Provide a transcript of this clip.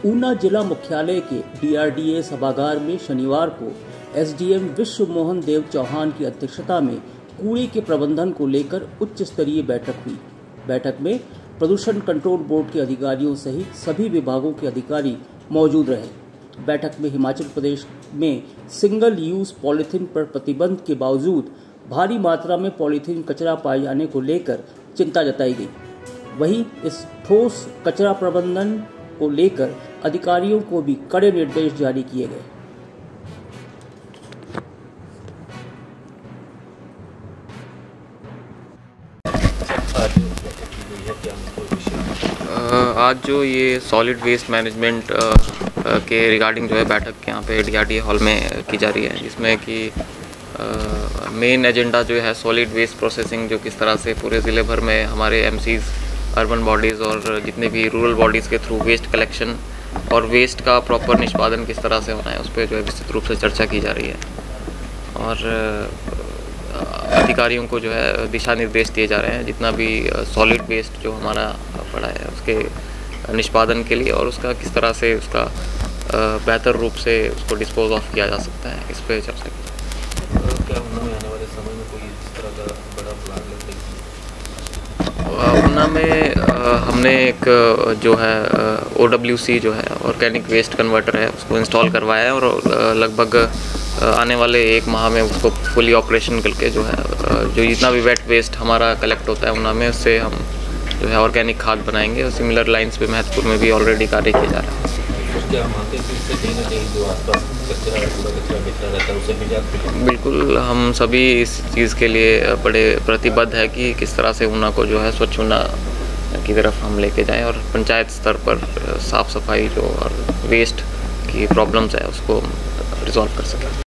ऊना जिला मुख्यालय के DRDA सभागार में शनिवार को SDM विश्व मोहन देव चौहान की अध्यक्षता में कूड़े के प्रबंधन को लेकर उच्च स्तरीय बैठक हुई। बैठक में प्रदूषण कंट्रोल बोर्ड के अधिकारियों सहित सभी विभागों के अधिकारी मौजूद रहे। बैठक में हिमाचल प्रदेश में सिंगल यूज पॉलीथीन पर प्रतिबंध के बावजूद भारी मात्रा में पॉलीथीन कचरा पाए जाने को लेकर चिंता जताई गई। वहीं इस ठोस कचरा प्रबंधन को लेकर अधिकारियों को भी कड़े निर्देश जारी किए गए। आज जो ये सॉलिड वेस्ट मैनेजमेंट के रिगार्डिंग जो है बैठक यहाँ पे DRDA हॉल में की जा रही है, जिसमें कि मेन एजेंडा जो है सॉलिड वेस्ट प्रोसेसिंग, जो किस तरह से पूरे ज़िले भर में हमारे MCs, अर्बन बॉडीज़ और जितने भी रूरल बॉडीज़ के थ्रू वेस्ट कलेक्शन और वेस्ट का प्रॉपर निष्पादन किस तरह से होना है, उस पर जो है विस्तृत रूप से चर्चा की जा रही है। और अधिकारियों को जो है दिशा निर्देश दिए जा रहे हैं जितना भी सॉलिड वेस्ट जो हमारा पड़ा है उसके निष्पादन के लिए, और उसका किस तरह से उसका बेहतर रूप से उसको डिस्पोज ऑफ किया जा सकता है, इस पर चर्चा की। क्या ऊना में आने वाले समय में कोई इस तरह का बड़ा प्लान लेते हैं? ऊना में हमने एक जो है OWC जो है ऑर्गेनिक वेस्ट कन्वर्टर है, उसको इंस्टॉल करवाया है और लगभग आने वाले 1 माह में उसको फुली ऑपरेशन करके जो है जो जितना भी वेट वेस्ट हमारा कलेक्ट होता है ऊना में, उससे हम जो है ऑर्गेनिक खाद बनाएंगे। और सिमिलर लाइंस पे महत्वपुर में भी ऑलरेडी कार्य किया जा रहा है। क्या मानते हैं कि इससे कहीं ना कहीं जो आसपास कचरा बिखरा रहता है उसे निजात? बिल्कुल, हम सभी इस चीज़ के लिए बड़े प्रतिबद्ध है कि किस तरह से ऊना को जो है स्वच्छ ऊना की तरफ हम लेके जाएं और पंचायत स्तर पर साफ़ सफाई जो और वेस्ट की प्रॉब्लम्स है उसको रिजॉल्व कर सकें।